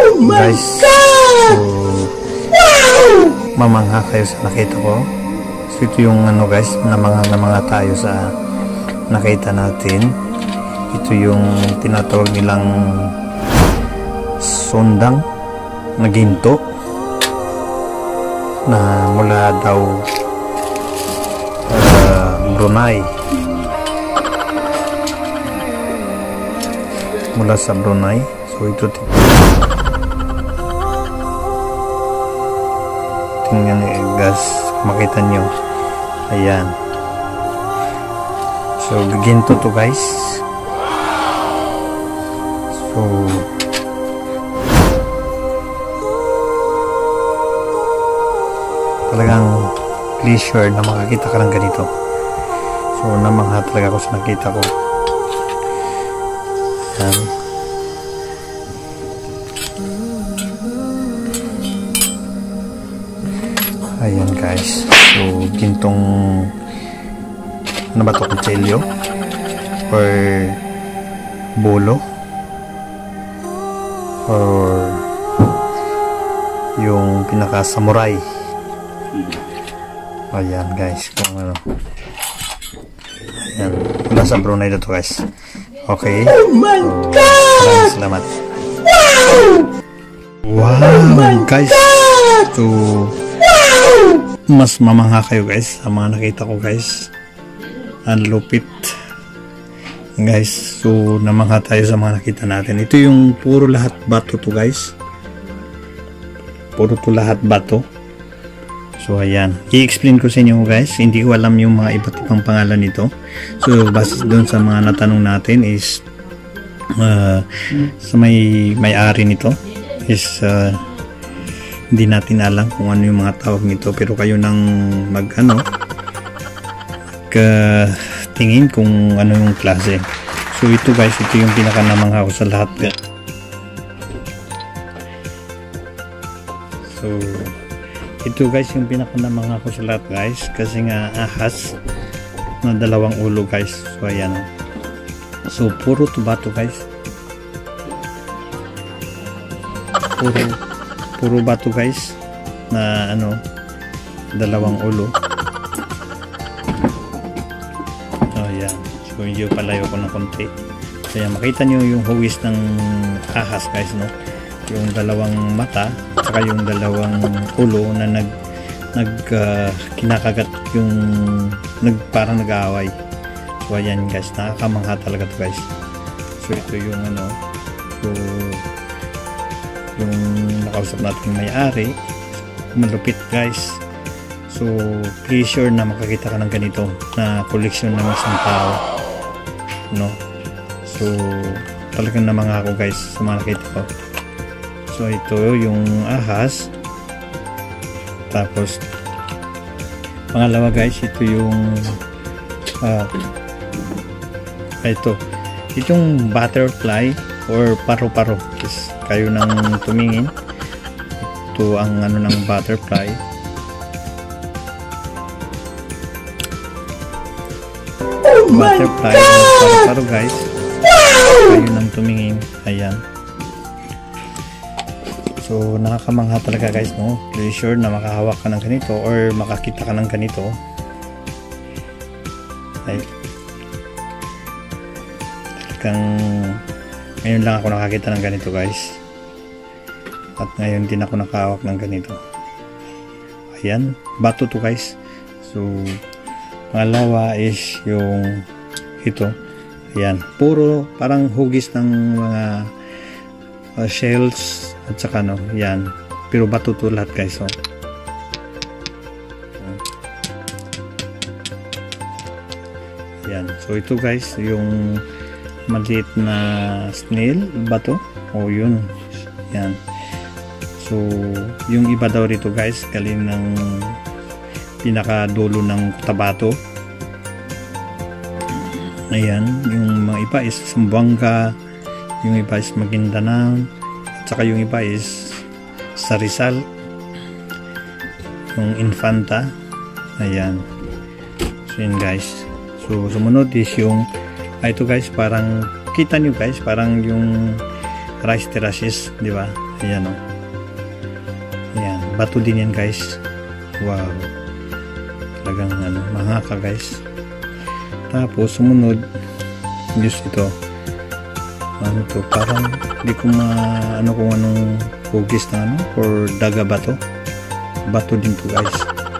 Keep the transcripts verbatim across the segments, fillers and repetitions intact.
Oh my guys, God! So, wow! Mamangha kayo sa nakita ko. So ito yung ano guys, namangha na mga tayo sa nakita natin. Ito yung tinatawag nilang sundang na ginto na mula daw uh, Brunei, mula sa Brunei. So ito tingnan niyo guys, makita nyo, ayan. So ginto to guys. So talagang pleasure na makakita ka ng ganito. So namangha talaga ako sa nakita ko. Ayan. Ayan guys. So gintong ano ba ito, kutsilyo or bolo or yung pinaka samurai. Ayan guys, kung ano, ayan, mula sa Brunei na to guys. Okay, oh my so, God! Salamat. Wow, wow guys, so mas mamangha kayo guys sa mga nakita ko guys. Ang lupit guys. So namangha tayo sa mga nakita natin. Ito yung puro lahat bato to guys, puro to lahat bato. So ayan, i-explain ko sa inyo guys, hindi ko alam yung mga iba't ibang pangalan nito. So base doon sa mga natanong natin is uh, sa may may-ari nito is uh, hindi natin alam kung ano yung mga tawag nito, pero kayo nang mag ano ka tingin kung ano yung klase. So ito guys, ito yung pinaka namangha ko sa lahat. So ito guys yung pinakanamangha ko sa lahat guys, kasi nga ahas na dalawang ulo guys. So ayan, so puro to bato guys, puro puro bato guys na ano, dalawang ulo. So ayan, so yung palayo ko ng konti. So ayan, makita nyo yung huwis ng ahas guys, no? Yung dalawang mata saka yung dalawang ulo na nag nag uh, kinakagat, yung nag parang nag-aaway. So ayan guys, nakakamangha talaga to guys. So ito yung ano, so yung nakausap natin may-ari, malupit guys. So pleasure na makakita ka ng ganito na koleksyon ng isang tao, no? So talagang namangha ako guys sa mga nakita ko. So ito yung ahas. Tapos pangalawa guys, ito yung uh, ito itong butterfly or paro-paro. Kayo nang tumingin, ito ang ano ng butterfly. Oh butterfly or paro-paro guys, kayo nang tumingin. Ayan. So nakakamangha talaga guys, no? Pleasure na makahawak ka ng ganito or makakita ka ng ganito. Ay, talagang ngayon lang ako nakakita ng ganito guys, at ngayon din ako nakahawak ng ganito. Ayan, bato to guys. So pangalawa is yung ito. Ayan, puro parang hugis ng mga uh, shells at saka no, yan, pero bato to lahat guys. So yan, so ito guys yung maliit na snail bato, o oh, yun, yan. So yung iba daw rito guys galing ng pinakadulo ng Cotabato. Ayan, yung mga iba is Zamboanga, yung iba is Maguindanao, saka yung iba is sa Rizal, yung Infanta. Ayan, so yun guys. So sumunod is yung ah, ito guys, parang kita nyo guys, parang yung rice terraces, di ba? Ayan o. Ayan, bato din yan guys. Wow. Talagang ano, mahaka guys. Tapos sumunod, just ito. Ano to, parang hindi ko ma ano kung anong hugis na ano, or daga ba to? Bato din to guys.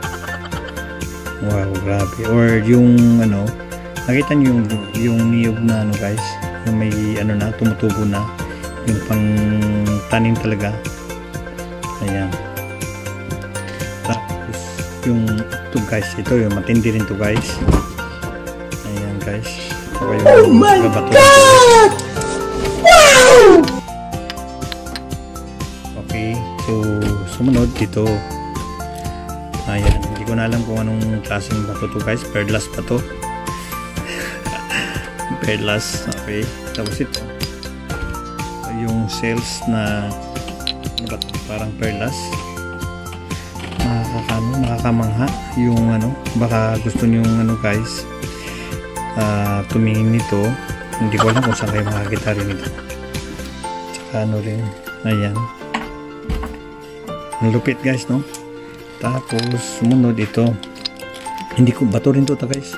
Wow, grabe. Or yung ano, nakita niyo yung yung niyog na ano guys, yung may ano na, tumutubo na, yung pang tanim talaga. Ayan. Tapos yung ito guys, ito yung matindi rin to guys. Ayan guys. Yung, oh my God! Wow! Okay, so sumunod dito. Ayan, hindi ko na alam kung anong klaseng bato to guys. Perlas pa to. Perlas, okay. Tapos ito, yung cells na ano ba to? Parang perlas. Nakakano, nakakamangha yung ano, baka gusto niyo ano guys, uh, tumingin nito. Hindi ko alam kung saan kayo makakita rin ito. Tsaka ano rin, ayan, ang lupit guys, no? Tapos sumunod ito, hindi ko, bato rin to ta guys.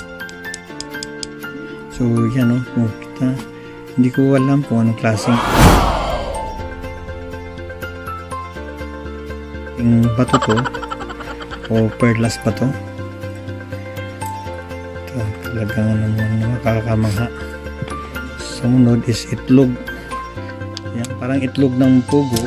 So yan, no? Kung kita, hindi ko alam kung anong klaseng yung bato to, o perlas pa to. Talagang naman makakamangha. Sumunod is itlog. Yan, parang itlog ng pugo.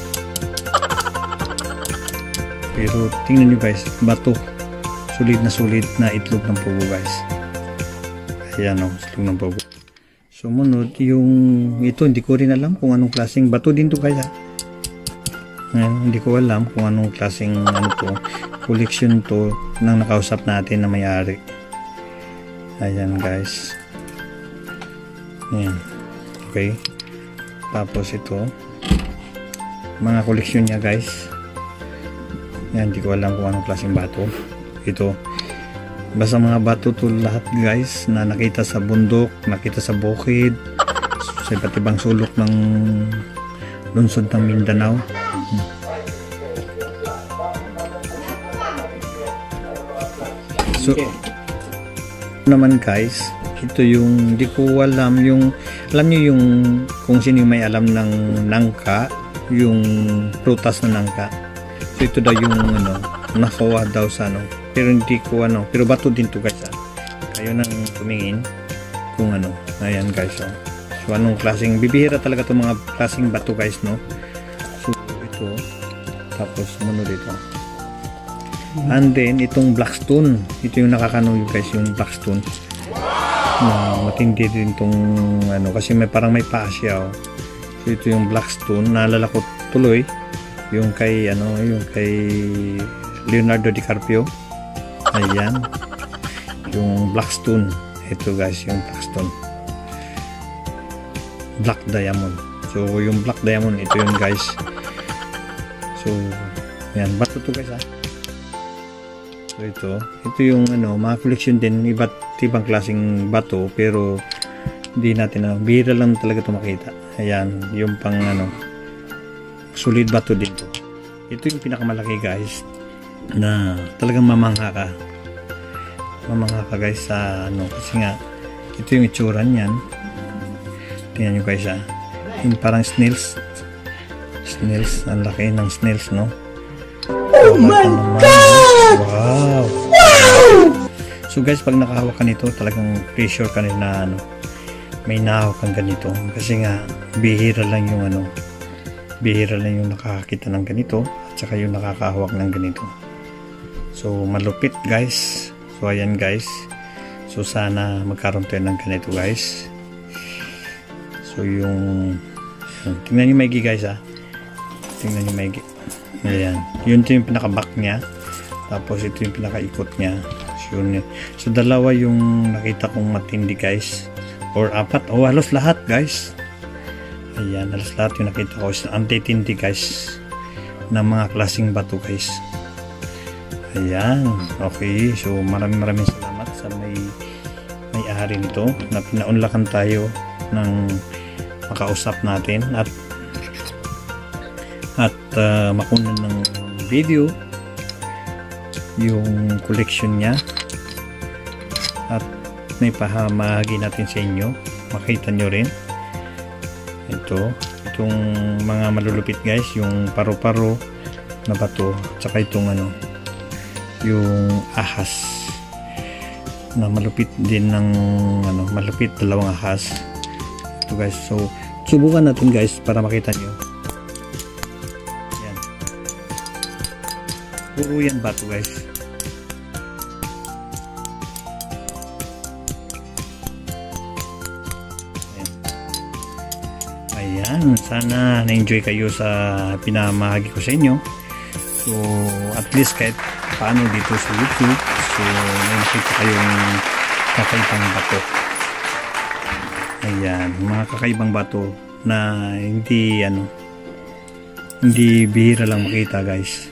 Pero tingnan nyo guys, bato. Sulit na sulit na itlog ng pugo guys. Ayan o, itlog ng pugo. Sumunod yung ito, hindi ko rin alam kung anong klaseng bato din to guys ha. Ayan, hindi ko alam kung anong klaseng ano to, collection to ng nakausap natin na may-ari. Ayan guys. Ayan. Okay. Tapos ito, mga koleksyon niya guys. Yan, hindi ko alam kung anong klaseng bato. Ito, basta mga bato to lahat guys, na nakita sa bundok, nakita sa bukid, sa iba't ibang sulok ng lungsod ng Mindanao. So naman guys, ito yung hindi ko alam, yung alam niyo yung kung sino yung may alam ng nangka, yung prutas na nangka. So ito daw yung ano, nakuha daw sa ano, pero hindi ko ano, pero bato din to guys ha. Kayo nang tumingin kung ano. Ayan guys, oh. So anong klaseng, bibihira talaga itong mga klaseng bato guys, no? So ito, tapos sumunod ito. And then itong blackstone, ito yung nakakano guys, yung blackstone. Uh, matindi din tong ano, kasi may parang may paa siya, oh. So ito yung blackstone, naalala ko tuloy yung kay ano, yung kay Leonardo DiCaprio. Ayan, yung blackstone. Ito guys, yung blackstone, black diamond. So yung black diamond, ito yun guys. So ayan, bato to guys ha. So ito, ito yung ano, mga collection din, iba't ibang klaseng bato, pero hindi natin, ano, bihira lang talaga ito makita. Ayan, yung pang ano, solid bato dito. Ito yung pinakamalaki guys, na talagang mamangha ka. Mamangha ka guys sa ano, kasi nga, ito yung itsura niyan. Tingnan nyo guys ha. Yung parang snails. Snails, ang laki ng snails, no? Oh my God! Wow! Wow! So guys, pag nakahawak ka nito, talagang pressure ka rin na ano, may nahawak kang ganito. Kasi nga, bihira lang yung ano, bihira lang yung nakakakita ng ganito, at saka yung nakakahawak ng ganito. So malupit guys. So ayan guys. So sana magkaroon tayo ng ganito guys. So yung, tingnan nyo maigi guys ha. Tingnan nyo maigi. Ayan, yun ito yung pinaka-back niya. Tapos ito yung pinaka-ikot niya. So, yun, so dalawa yung nakita kong matindi guys, or apat, o oh, halos lahat guys. Ayan, halos lahat yung nakita ko is antitindi guys, ng mga klaseng bato guys. Ayan, okay. So maraming maraming salamat sa may may-ari nito na pinaunlakan tayo ng makausap natin, at at uh, makunan ng video yung collection niya, at may pahamahagi natin sa inyo, makita nyo rin ito, itong mga malulupit guys, yung paro-paro na bato, tsaka itong ano, yung ahas na malupit din ng ano, malupit dalawang ahas ito guys. So subukan natin guys para makita nyo. Yan, puro yan bato guys. Ayan, ayan, sana na-enjoy kayo sa pinamahagi ko sa inyo. So at least kahit paano dito sa YouTube, so may nakita kayong kakaibang bato. Ayan, mga kakaibang bato na hindi ano, hindi bihira lang makita guys.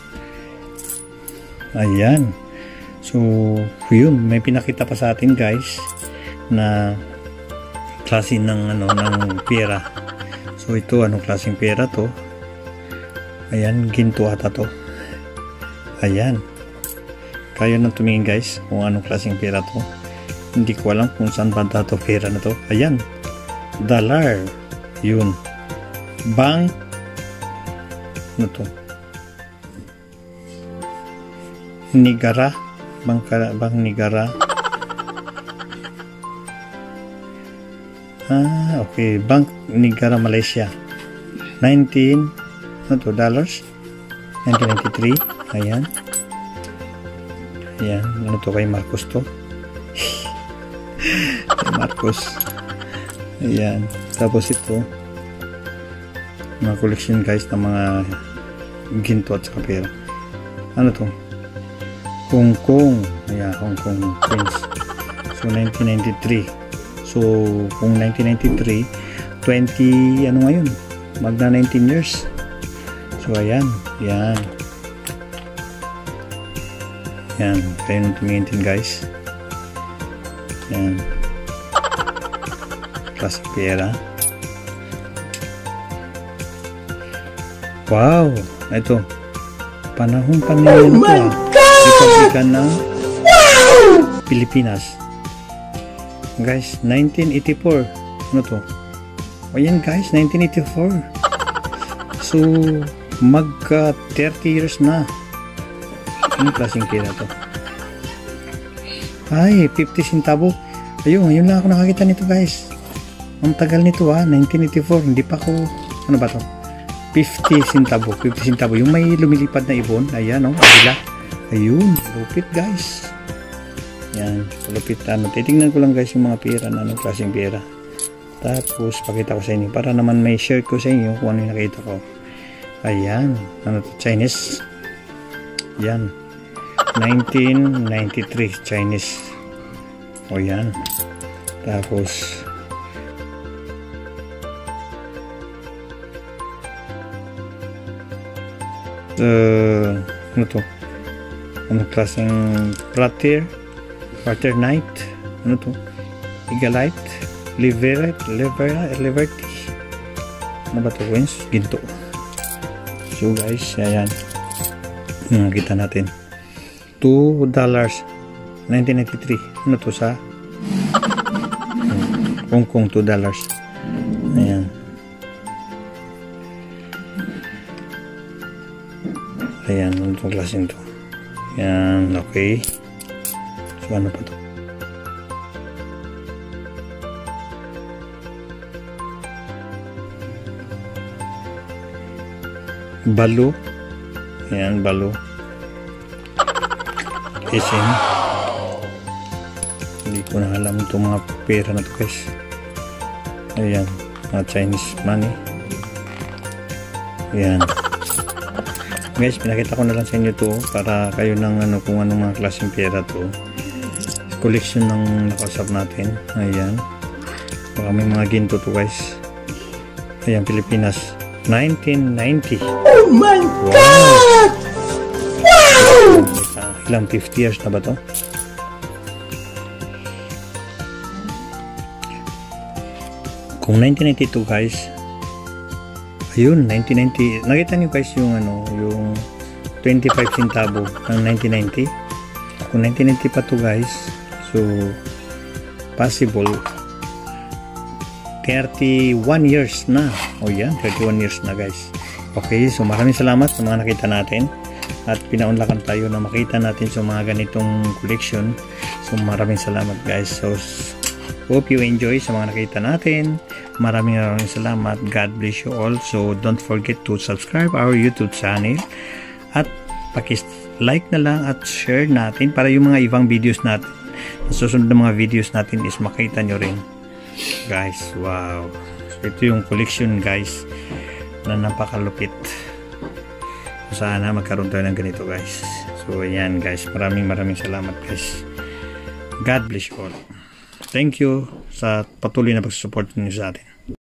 Ayan, so yun, may pinakita pa sa atin guys na klase ng ano, ng pera. So ito, anong klaseng pera to? Ayan, ginto ata to. Ayan, kaya na tumingin guys kung anong klaseng pera to. Hindi ko alam kung saan banda to pera na to. Ayan, dollar, yun, bank, ano to, Nigara, bank, bank Nigara. Ah, okay, Bank Nigara Malaysia, nineteen, ano to, dollars, nineteen ninety-three. Ayan, ayan, ano to, kay Marcos to. Kay Marcos. Ayan, tapos ito mga collection guys ng mga ginto at saka pera. Ano to, Hong Kong. Ayan, Hong Kong Prince. So nineteen ninety-three. So kung nineteen ninety-three, twenty ano ngayon, magna nineteen years. So ayan, ayan, yan, kayo nung tumingin din guys. Yan, klaseng pera. Wow, ito, panahon pa ngayon ito, ah. Republika ng Pilipinas guys, nineteen eighty-four. Ano to? Ayan guys, nineteen eighty-four. So magka thirty years na. Anong klaseng pera to? Ay, fifty centavo. Ayun, ngayon lang ako nakakita nito guys. Ang tagal nito ah, nineteen eighty-four. Hindi pa ako, ano ba to? fifty centavo. fifty centavo. Yung may lumilipad na ibon. Ayan o, oh, agila. Ayun, lupit guys. Yan, lupit. Ano, titingnan ko lang guys yung mga pera na anong klaseng pera. Tapos, pakita ko sa inyo. Para naman may share ko sa inyo kung ano yung nakita ko. Ayan, ano to, Chinese. Yan, nineteen ninety-three Chinese. O yan. Tapos uh, ano to, ano klaseng Prater Prater Knight, ano to, Eaglite, Leverite, Leverite, Liberty, ano ba to, Wins, ginto. So guys, ayan, nakita natin two dollars, nineteen ninety-three. Ano to, sa Hong Kong, two dollars. Ayan, ayan, ano itong klaseng to. Ayan, okay. So ano pa to? Balo. Ayan, balo. S M. Hindi ko na alam itong mga pera na to guys. Ayan, mga Chinese money. Ayan guys, pinakita ko na lang sa inyo to para kayo ng ano, kung anong mga klaseng pera to. Collection ng nakausap natin. Ayan, baka may mga ginto to guys. Ayan, Pilipinas, nineteen ninety. Oh my wow. God! Wow! Ilang fifty years na ba to? Kung nineteen ninety-two guys, Ayun, nineteen ninety. Nakita niyo guys yung ano, yung twenty-five centavo ng nineteen ninety. Kung nineteen ninety pa to guys, so possible thirty-one years na. O yan, thirty-one years na guys. Okay, so maraming salamat sa mga nakita natin at pinaunlakan tayo na makita natin sa mga ganitong collection. So maraming salamat guys. So hope you enjoy sa mga nakita natin. Maraming maraming salamat. God bless you all. So don't forget to subscribe our YouTube channel at paki-like na lang at share natin para yung mga ibang videos natin, susunod na mga videos natin is makita nyo rin guys. Wow, so ito yung collection guys na napakalupit. So, sana magkaroon tayo ng ganito guys. So ayan guys, maraming maraming salamat guys. God bless you all. Thank you sa patuloy na pagsusupport niyo sa atin.